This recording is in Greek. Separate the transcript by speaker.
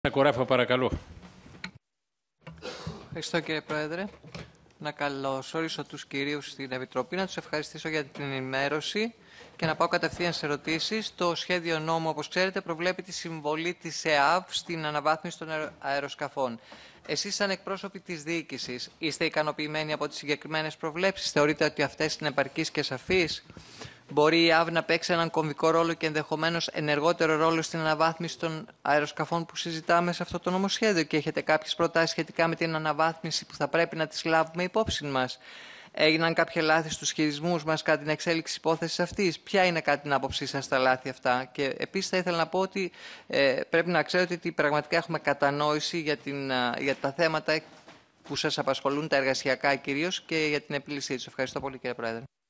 Speaker 1: Κοράφα, παρακαλώ.
Speaker 2: Ευχαριστώ, κύριε Πρόεδρε. Να καλωσορίσω τους κυρίους στην Επιτροπή, να τους ευχαριστήσω για την ενημέρωση και να πάω κατευθείαν σε ερωτήσεις. Το σχέδιο νόμου, όπως ξέρετε, προβλέπει τη συμβολή της ΕΑΒ στην αναβάθμιση των αεροσκαφών. Εσείς, σαν εκπρόσωποι της διοίκησης, είστε ικανοποιημένοι από τις συγκεκριμένες προβλέψεις? Θεωρείτε ότι αυτές είναι επαρκείς και σαφείς? Μπορεί η ΕΑΒ να παίξει έναν κομβικό ρόλο και ενδεχομένως ενεργότερο ρόλο στην αναβάθμιση των αεροσκαφών που συζητάμε σε αυτό το νομοσχέδιο, και έχετε κάποιες προτάσεις σχετικά με την αναβάθμιση που θα πρέπει να τις λάβουμε υπόψη μας? Έγιναν κάποια λάθη στους χειρισμούς μας κατά την εξέλιξη υπόθεσης αυτής? Ποια είναι κατά την άποψή σας τα λάθη αυτά? Και επίσης θα ήθελα να πω ότι πρέπει να ξέρετε ότι πραγματικά έχουμε κατανόηση για τα θέματα που σας απασχολούν, τα εργασιακά κυρίως, και για την επίλυσή τους. Ευχαριστώ πολύ, κύριε Πρόεδρε.